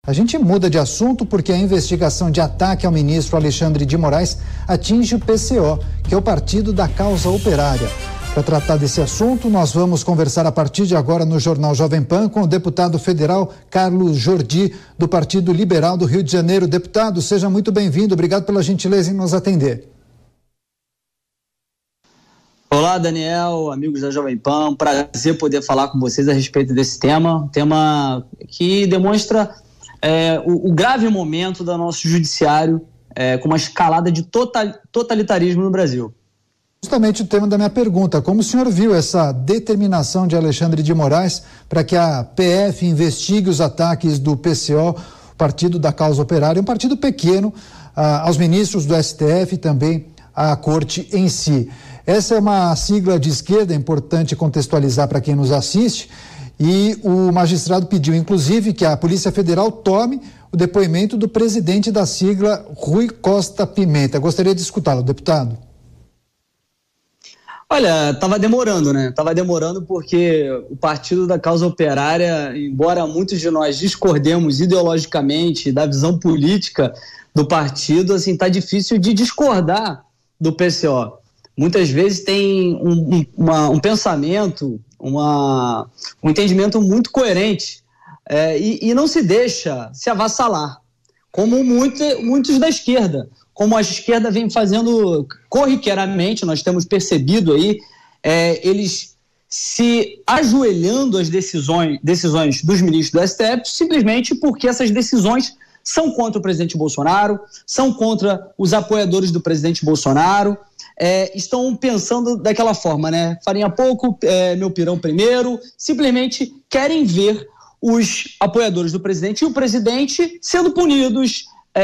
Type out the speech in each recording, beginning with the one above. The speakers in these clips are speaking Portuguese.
A gente muda de assunto porque a investigação de ataque ao ministro Alexandre de Moraes atinge o PCO, que é o Partido da Causa Operária. Para tratar desse assunto, nós vamos conversar a partir de agora no Jornal Jovem Pan com o deputado federal Carlos Jordi, do Partido Liberal do Rio de Janeiro. Deputado, seja muito bem-vindo. Obrigado pela gentileza em nos atender. Olá, Daniel, amigos da Jovem Pan. Prazer poder falar com vocês a respeito desse tema. Tema que demonstra o grave momento do nosso judiciário com uma escalada de totalitarismo no Brasil. Justamente o tema da minha pergunta, como o senhor viu essa determinação de Alexandre de Moraes para que a PF investigue os ataques do PCO, o Partido da Causa Operária, um partido pequeno, aos ministros do STF e também à Corte em si. Essa é uma sigla de esquerda, é importante contextualizar para quem nos assiste, e o magistrado pediu, inclusive, que a Polícia Federal tome o depoimento do presidente da sigla, Rui Costa Pimenta. Gostaria de escutá-lo, deputado. Olha, estava demorando, né? Estava demorando porque o Partido da Causa Operária, embora muitos de nós discordemos ideologicamente da visão política do partido, assim, está difícil de discordar do PCO. Muitas vezes tem um pensamento, um entendimento muito coerente e não se deixa se avassalar, como muitos da esquerda. Como a esquerda vem fazendo corriqueiramente, nós temos percebido aí, eles se ajoelhando às decisões dos ministros do STF, simplesmente porque essas decisões são contra o presidente Bolsonaro, são contra os apoiadores do presidente Bolsonaro, estão pensando daquela forma, né? Farinha pouco, meu pirão primeiro, simplesmente querem ver os apoiadores do presidente e o presidente sendo punidos,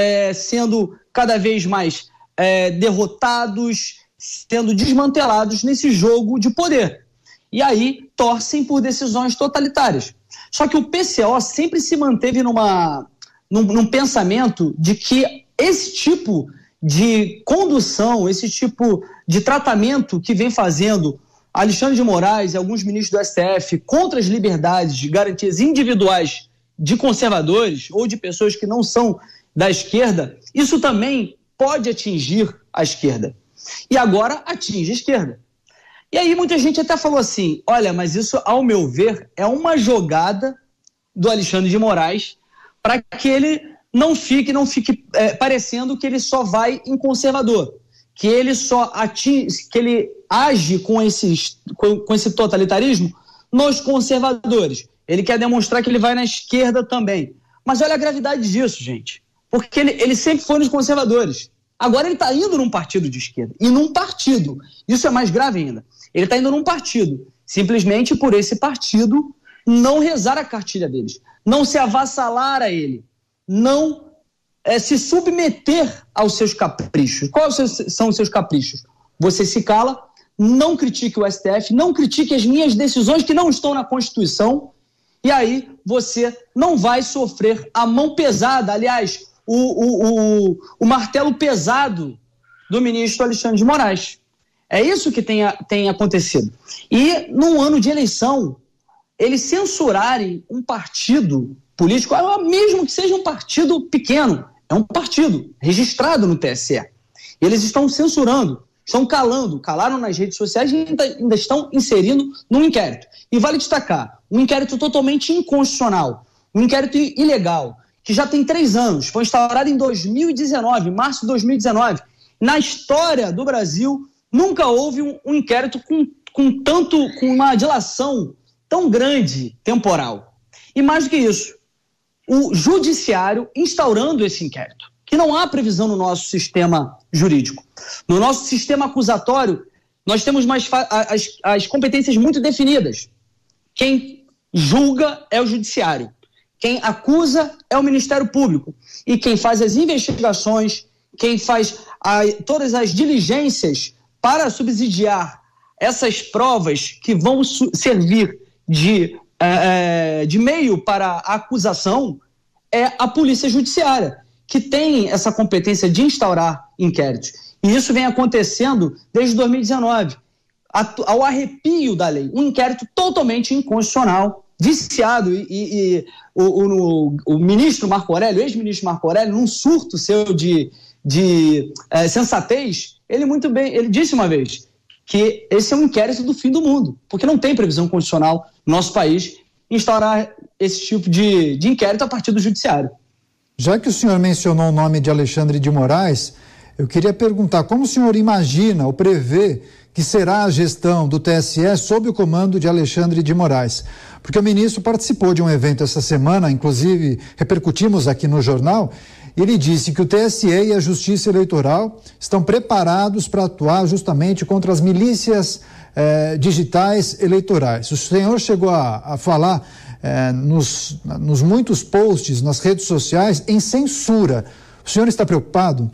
sendo cada vez mais derrotados, sendo desmantelados nesse jogo de poder. E aí torcem por decisões totalitárias. Só que o PCO sempre se manteve num pensamento de que esse tipo de condução, esse tipo de tratamento que vem fazendo Alexandre de Moraes e alguns ministros do STF contra as liberdades de garantias individuais de conservadores ou de pessoas que não são da esquerda, isso também pode atingir a esquerda. E agora atinge a esquerda. E aí muita gente até falou assim, olha, mas isso, ao meu ver, é uma jogada do Alexandre de Moraes para que ele não fique parecendo que ele só vai em conservador, que ele que ele age com esse totalitarismo nos conservadores. Ele quer demonstrar que ele vai na esquerda também. Mas olha a gravidade disso, gente. Porque ele sempre foi nos conservadores. Agora ele está indo num partido de esquerda. E num partido. Isso é mais grave ainda. Ele está indo num partido. Simplesmente por esse partido não rezar a cartilha deles. Não se avassalar a ele. Não se submeter aos seus caprichos. Quais são os seus caprichos? Você se cala, não critique o STF, não critique as minhas decisões que não estão na Constituição, e aí você não vai sofrer a mão pesada, aliás, o martelo pesado do ministro Alexandre de Moraes. É isso que tem acontecido. E num ano de eleição, eles censurarem um partido político, mesmo que seja um partido pequeno, é um partido registrado no TSE. Eles estão censurando, estão calaram nas redes sociais e ainda estão inserindo num inquérito. E vale destacar, um inquérito totalmente inconstitucional, um inquérito ilegal, que já tem 3 anos, foi instaurado em 2019, março de 2019. Na história do Brasil, nunca houve um inquérito com uma dilação tão grande temporal. E mais do que isso, o judiciário instaurando esse inquérito, que não há previsão no nosso sistema jurídico. No nosso sistema acusatório, nós temos as competências muito definidas. Quem julga é o judiciário. Quem acusa é o Ministério Público. E quem faz as investigações, quem faz todas as diligências para subsidiar essas provas que vão servir de meio para a acusação é a Polícia Judiciária, que tem essa competência de instaurar inquéritos. E isso vem acontecendo desde 2019, ao arrepio da lei. Um inquérito totalmente inconstitucional, viciado e o ministro Marco Aurélio, ex-ministro Marco Aurélio, num surto seu de sensatez, ele disse uma vez que esse é um inquérito do fim do mundo, porque não tem previsão constitucional no nosso país instaurar esse tipo de inquérito a partir do judiciário. Já que o senhor mencionou o nome de Alexandre de Moraes, eu queria perguntar como o senhor imagina ou prevê que será a gestão do TSE sob o comando de Alexandre de Moraes. Porque o ministro participou de um evento essa semana, inclusive repercutimos aqui no jornal, e ele disse que o TSE e a Justiça Eleitoral estão preparados para atuar justamente contra as milícias digitais eleitorais. O senhor chegou a falar nos muitos posts nas redes sociais em censura. O senhor está preocupado?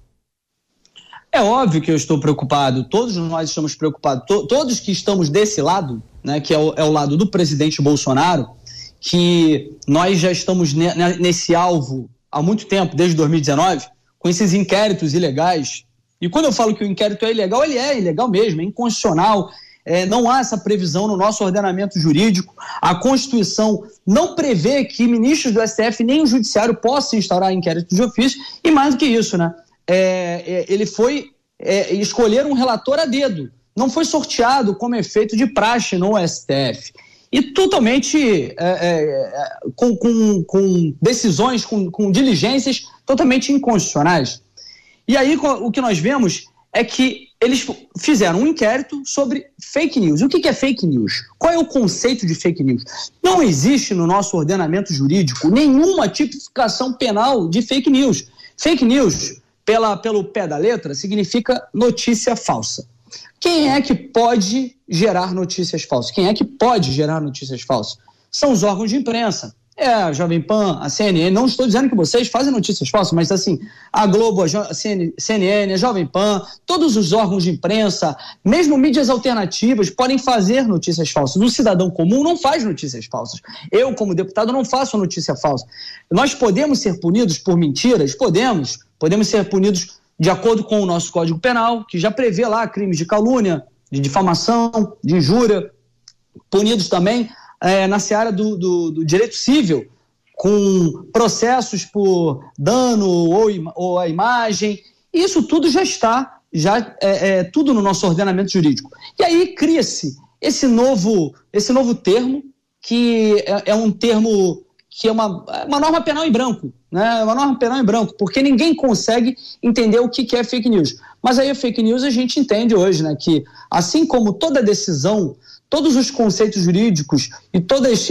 É óbvio que eu estou preocupado, todos nós estamos preocupados, todos que estamos desse lado, né, que é o lado do presidente Bolsonaro, que nós já estamos nesse alvo há muito tempo, desde 2019, com esses inquéritos ilegais. E quando eu falo que o inquérito é ilegal, ele é ilegal mesmo, é inconstitucional, não há essa previsão no nosso ordenamento jurídico, a Constituição não prevê que ministros do STF nem o Judiciário possam instaurar inquérito de ofício, e mais do que isso, né? Ele foi escolher um relator a dedo, não foi sorteado como efeito de praxe no STF, e totalmente com decisões, com diligências totalmente inconstitucionais. E aí o que nós vemos é que eles fizeram um inquérito sobre fake news. O que é fake news? Qual é o conceito de fake news? Não existe no nosso ordenamento jurídico nenhuma tipificação penal de fake news. Fake news, pelo pé da letra, significa notícia falsa. Quem é que pode gerar notícias falsas? Quem é que pode gerar notícias falsas? São os órgãos de imprensa. A Jovem Pan, a CNN, não estou dizendo que vocês fazem notícias falsas, mas assim, a Globo, a CNN, a Jovem Pan, todos os órgãos de imprensa, mesmo mídias alternativas, podem fazer notícias falsas. O cidadão comum não faz notícias falsas. Eu, como deputado, não faço notícia falsa. Nós podemos ser punidos por mentiras? Podemos ser punidos de acordo com o nosso Código Penal, que já prevê lá crimes de calúnia, de difamação, de injúria, punidos também na seara do direito civil, com processos por dano ou a imagem. Isso tudo já está, tudo no nosso ordenamento jurídico. E aí cria-se esse novo termo, que é um termo que é uma norma penal em branco, né? Uma norma penal em branco, porque ninguém consegue entender o que é fake news. Mas aí a fake news a gente entende hoje, né? Que assim como toda decisão, todos os conceitos jurídicos e todas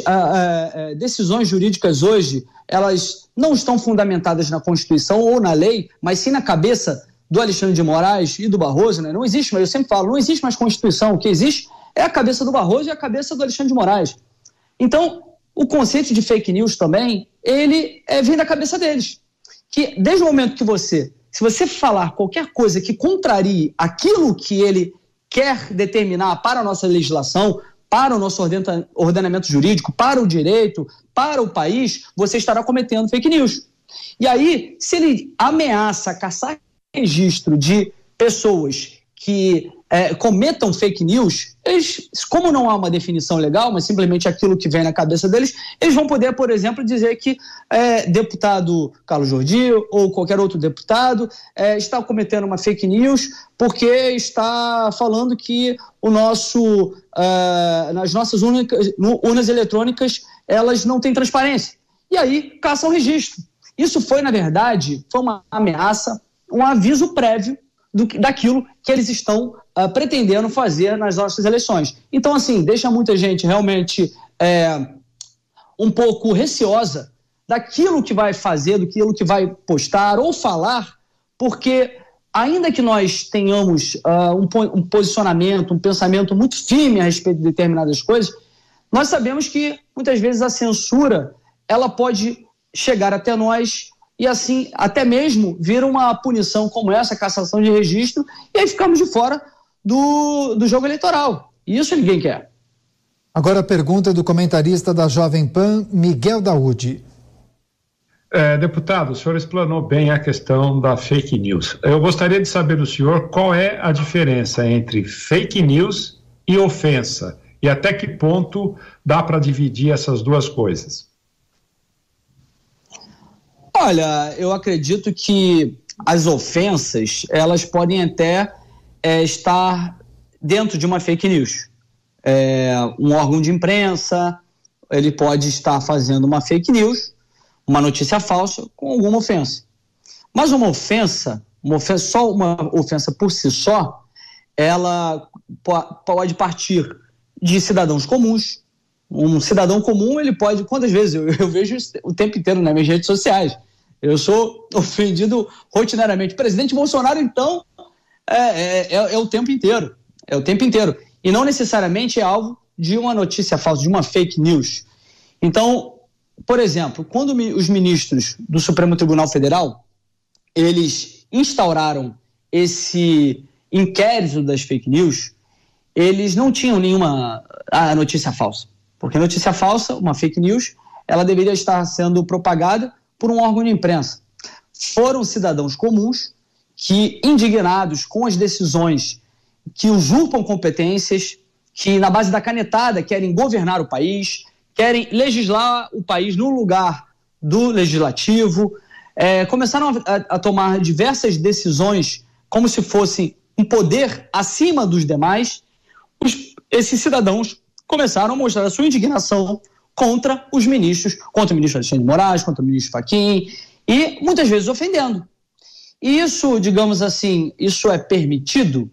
as decisões jurídicas hoje, elas não estão fundamentadas na Constituição ou na lei, mas sim na cabeça do Alexandre de Moraes e do Barroso, né? Não existe, mas eu sempre falo, não existe mais Constituição. O que existe é a cabeça do Barroso e a cabeça do Alexandre de Moraes. Então, o conceito de fake news também, ele vem da cabeça deles. Que desde o momento que se você falar qualquer coisa que contrarie aquilo que ele quer determinar para a nossa legislação, para o nosso ordenamento jurídico, para o direito, para o país, você estará cometendo fake news. E aí, se ele ameaça caçar registro de pessoas que cometam fake news, eles, como não há uma definição legal, mas simplesmente aquilo que vem na cabeça deles, eles vão poder, por exemplo, dizer que deputado Carlos Jordi ou qualquer outro deputado está cometendo uma fake news porque está falando que as nossas urnas eletrônicas, elas não têm transparência. E aí caçam registro. Isso foi, na verdade, uma ameaça, um aviso prévio daquilo que eles estão pretendendo fazer nas nossas eleições. Então, assim, deixa muita gente realmente um pouco receosa daquilo que vai fazer, daquilo que vai postar ou falar, porque ainda que nós tenhamos um posicionamento, um pensamento muito firme a respeito de determinadas coisas, nós sabemos que muitas vezes a censura ela pode chegar até nós e assim até mesmo vir uma punição como essa, cassação de registro, e aí ficamos de fora do jogo eleitoral. E isso ninguém quer. Agora a pergunta do comentarista da Jovem Pan, Miguel Daúde. Deputado, o senhor explanou bem a questão da fake news. Eu gostaria de saber do senhor qual é a diferença entre fake news e ofensa, e até que ponto dá para dividir essas duas coisas. Olha, eu acredito que as ofensas, elas podem até estar dentro de uma fake news. Um órgão de imprensa, ele pode estar fazendo uma fake news, uma notícia falsa com alguma ofensa. Mas uma ofensa por si só, ela pode partir de cidadãos comuns. Um cidadão comum, ele pode... Quantas vezes eu vejo o tempo inteiro nas minhas redes sociais? Eu sou ofendido rotineiramente. Presidente Bolsonaro, então, é o tempo inteiro. É o tempo inteiro. E não necessariamente é alvo de uma notícia falsa, de uma fake news. Então, por exemplo, quando os ministros do Supremo Tribunal Federal, eles instauraram esse inquérito das fake news, eles não tinham nenhuma notícia falsa. Porque notícia falsa, uma fake news, ela deveria estar sendo propagada por um órgão de imprensa. Foram cidadãos comuns que, indignados com as decisões que usurpam competências, que na base da canetada querem governar o país, querem legislar o país no lugar do legislativo, começaram a tomar diversas decisões como se fossem um poder acima dos demais. Esses cidadãos começaram a mostrar a sua indignação contra os ministros, contra o ministro Alexandre de Moraes, contra o ministro Fachin, e muitas vezes ofendendo. E isso, digamos assim, isso é permitido?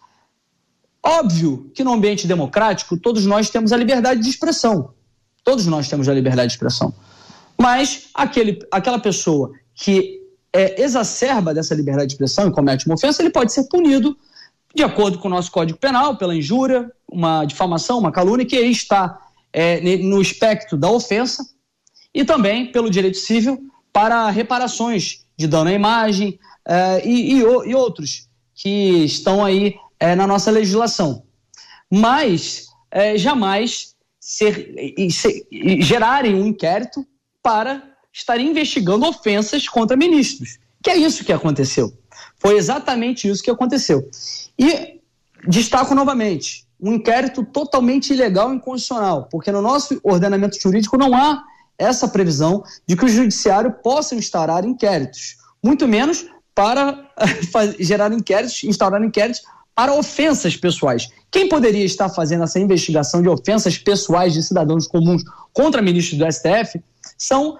Óbvio que no ambiente democrático todos nós temos a liberdade de expressão. Todos nós temos a liberdade de expressão. Mas aquela pessoa que exacerba dessa liberdade de expressão e comete uma ofensa, ele pode ser punido de acordo com o nosso Código Penal, pela injúria, uma difamação, uma calúnia, que aí está no espectro da ofensa, e também pelo direito civil para reparações de dano à imagem e outros que estão aí na nossa legislação. Mas jamais gerarem um inquérito para estarem investigando ofensas contra ministros, que é isso que aconteceu. Foi exatamente isso que aconteceu. E destaco novamente, um inquérito totalmente ilegal e inconstitucional, porque no nosso ordenamento jurídico não há essa previsão de que o judiciário possa instaurar inquéritos, muito menos para instaurar inquéritos para ofensas pessoais. Quem poderia estar fazendo essa investigação de ofensas pessoais de cidadãos comuns contra ministros do STF são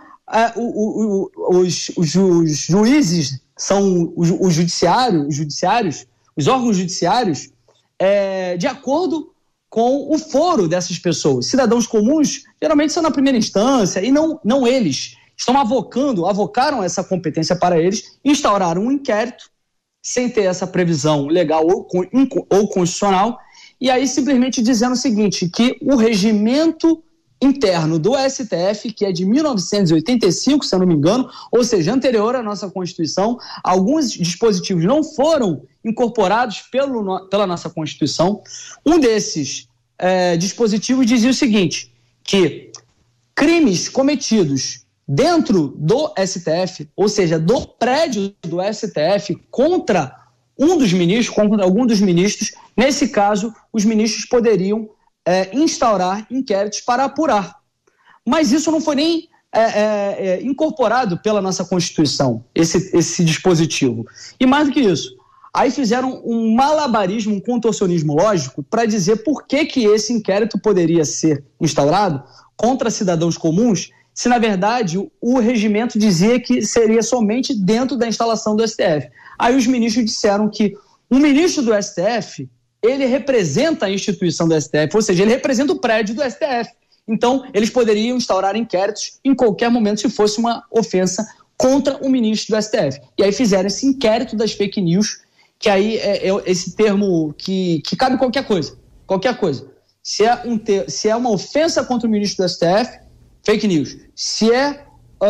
os juízes, são os judiciários, os órgãos judiciários, de acordo com o foro dessas pessoas. Cidadãos comuns geralmente são na primeira instância e não eles. Avocaram essa competência para eles, instauraram um inquérito sem ter essa previsão legal ou constitucional, e aí simplesmente dizendo o seguinte, que o regimento interno do STF, que é de 1985, se eu não me engano, ou seja, anterior à nossa Constituição, alguns dispositivos não foram incorporados pela nossa Constituição. Um desses dispositivos dizia o seguinte, que crimes cometidos dentro do STF, ou seja, do prédio do STF, contra algum dos ministros, nesse caso, os ministros poderiam instaurar inquéritos para apurar. Mas isso não foi nem incorporado pela nossa Constituição, esse dispositivo. E mais do que isso, aí fizeram um malabarismo, um contorcionismo lógico para dizer por que esse inquérito poderia ser instaurado contra cidadãos comuns, se na verdade o regimento dizia que seria somente dentro da instalação do STF. Aí os ministros disseram que o ministro do STF, ele representa a instituição do STF, ou seja, ele representa o prédio do STF. Então, eles poderiam instaurar inquéritos em qualquer momento se fosse uma ofensa contra o ministro do STF. E aí fizeram esse inquérito das fake news, que aí é esse termo que cabe qualquer coisa. Qualquer coisa. Se é uma ofensa contra o ministro do STF, fake news. Se é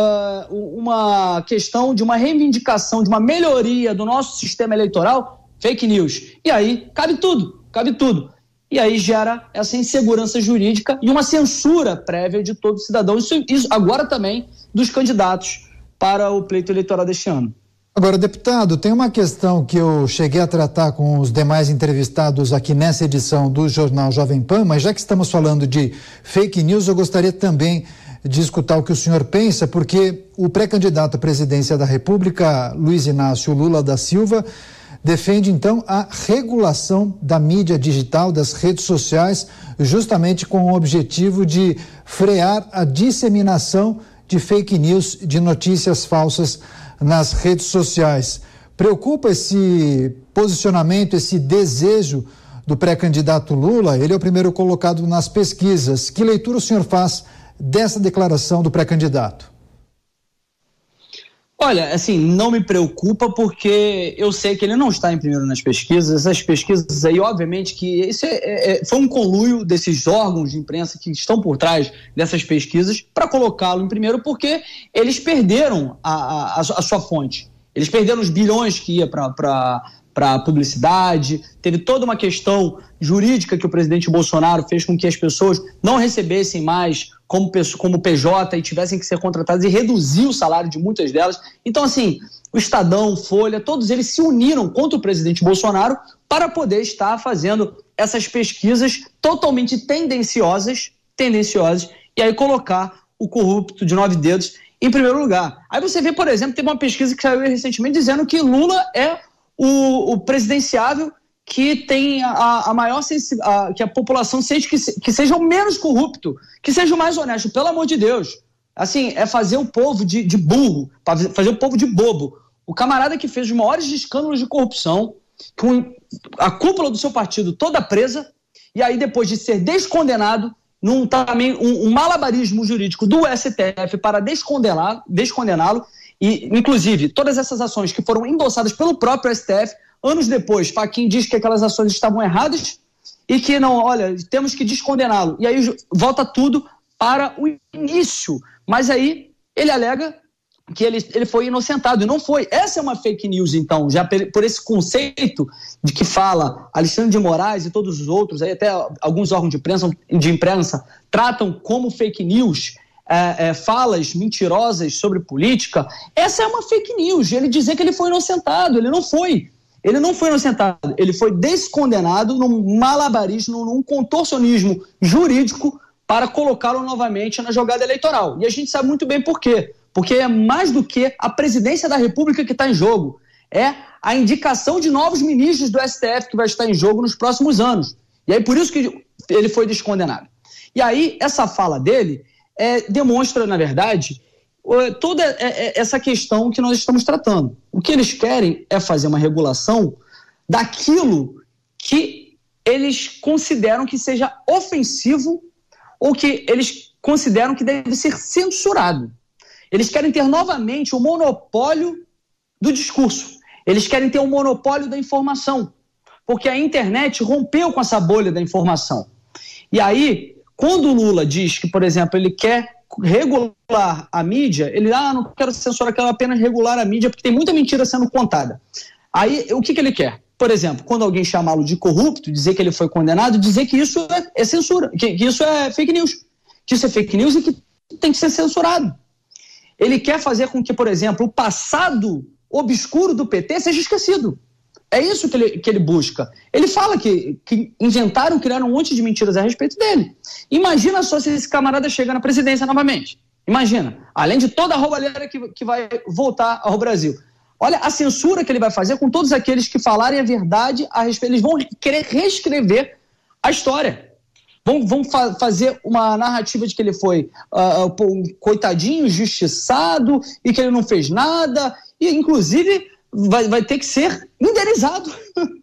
uma questão de uma reivindicação, de uma melhoria do nosso sistema eleitoral, fake news. E aí cabe tudo. E aí gera essa insegurança jurídica e uma censura prévia de todo cidadão. Isso agora também dos candidatos para o pleito eleitoral deste ano. Agora, deputado, tem uma questão que eu cheguei a tratar com os demais entrevistados aqui nessa edição do Jornal Jovem Pan, mas já que estamos falando de fake news, eu gostaria também de escutar o que o senhor pensa, porque o pré-candidato à presidência da República, Luiz Inácio Lula da Silva, defende então a regulação da mídia digital, das redes sociais, justamente com o objetivo de frear a disseminação de fake news, de notícias falsas nas redes sociais. Preocupa esse posicionamento, esse desejo do pré-candidato Lula? Ele é o primeiro colocado nas pesquisas. Que leitura o senhor faz dessa declaração do pré-candidato? Olha, assim, não me preocupa porque eu sei que ele não está em primeiro nas pesquisas. Essas pesquisas aí, obviamente que isso foi um conluio desses órgãos de imprensa que estão por trás dessas pesquisas para colocá-lo em primeiro, porque eles perderam a sua fonte. Eles perderam os bilhões que ia para a publicidade, teve toda uma questão jurídica que o presidente Bolsonaro fez com que as pessoas não recebessem mais como PJ e tivessem que ser contratadas, e reduziu o salário de muitas delas. Então, assim, o Estadão, Folha, todos eles se uniram contra o presidente Bolsonaro para poder estar fazendo essas pesquisas totalmente tendenciosas, e aí colocar o corrupto de 9 dedos em primeiro lugar. Aí você vê, por exemplo, teve uma pesquisa que saiu recentemente dizendo que Lula é o presidenciável que tem a maior que a população sente que seja o menos corrupto, que seja o mais honesto. Pelo amor de Deus. Assim, é fazer o povo de burro, fazer o povo de bobo. O camarada que fez os maiores escândalos de corrupção, com a cúpula do seu partido toda presa, e aí depois de ser descondenado, também um malabarismo jurídico do STF para descondená-lo, e inclusive todas essas ações que foram endossadas pelo próprio STF, anos depois, Fachin diz que aquelas ações estavam erradas e que não, olha, temos que descondená-lo. E aí volta tudo para o início. Mas aí ele alega que ele foi inocentado, e não foi. Essa é uma fake news, então, já por esse conceito de que fala Alexandre de Moraes e todos os outros, aí até alguns órgãos de imprensa tratam como fake news, falas mentirosas sobre política. Essa é uma fake news. Ele dizer que ele foi inocentado, ele não foi. Ele não foi inocentado, ele foi descondenado num malabarismo, num contorcionismo jurídico para colocá-lo novamente na jogada eleitoral. E a gente sabe muito bem por quê. Porque é mais do que a presidência da República que está em jogo. É a indicação de novos ministros do STF que vai estar em jogo nos próximos anos. E aí por isso que ele foi descondenado. E aí essa fala dele demonstra, na verdade, toda essa questão que nós estamos tratando. O que eles querem é fazer uma regulação daquilo que eles consideram que seja ofensivo ou que eles consideram que deve ser censurado. Eles querem ter novamente o monopólio do discurso. Eles querem ter o monopólio da informação, porque a internet rompeu com essa bolha da informação. E aí, quando o Lula diz que, por exemplo, ele quer regular a mídia, ele não quero censurar, quero apenas regular a mídia, porque tem muita mentira sendo contada. Aí, o que ele quer? Por exemplo, quando alguém chamá-lo de corrupto, dizer que ele foi condenado, dizer que isso é censura, que isso é fake news, que isso é fake news e que tem que ser censurado. Ele quer fazer com que, por exemplo, o passado obscuro do PT seja esquecido. É isso que ele busca. Ele fala que criaram um monte de mentiras a respeito dele. Imagina só se esse camarada chega na presidência novamente. Imagina. Além de toda a roubalheira que vai voltar ao Brasil. Olha a censura que ele vai fazer com todos aqueles que falarem a verdade a respeito. Eles vão querer reescrever a história. Vão fazer uma narrativa de que ele foi um coitadinho, injustiçado, e que ele não fez nada, e inclusive vai ter que ser indenizado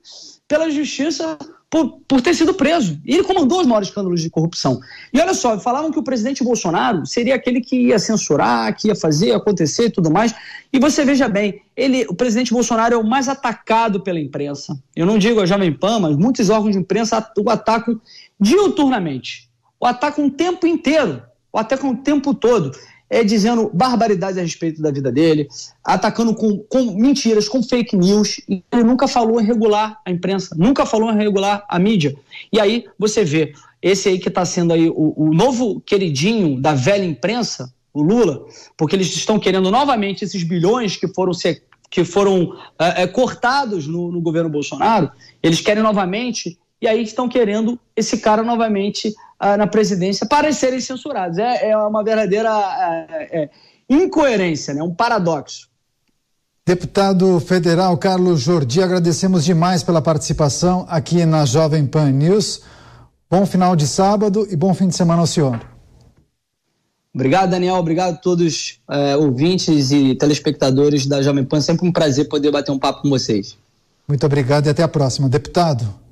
pela justiça por ter sido preso. E ele comandou os maiores escândalos de corrupção. E olha só, falavam que o presidente Bolsonaro seria aquele que ia censurar, que ia fazer acontecer e tudo mais. E você veja bem, o presidente Bolsonaro é o mais atacado pela imprensa. Eu não digo a Jovem Pan, mas muitos órgãos de imprensa o atacam diuturnamente. O atacam o tempo inteiro, o atacam o tempo todo. Dizendo barbaridades a respeito da vida dele, atacando com mentiras, com fake news. E ele nunca falou em regular a imprensa, nunca falou em regular a mídia. E aí você vê, esse aí que está sendo aí o novo queridinho da velha imprensa, o Lula, porque eles estão querendo novamente esses bilhões que foram cortados no governo Bolsonaro, eles querem novamente, e aí estão querendo esse cara novamente na presidência para serem censurados. É uma verdadeira incoerência, né? Um paradoxo. Deputado federal Carlos Jordi, agradecemos demais pela participação aqui na Jovem Pan News. Bom final de sábado e bom fim de semana ao senhor. Obrigado, Daniel. Obrigado a todos ouvintes e telespectadores da Jovem Pan. Sempre um prazer poder bater um papo com vocês. Muito obrigado e até a próxima. Deputado.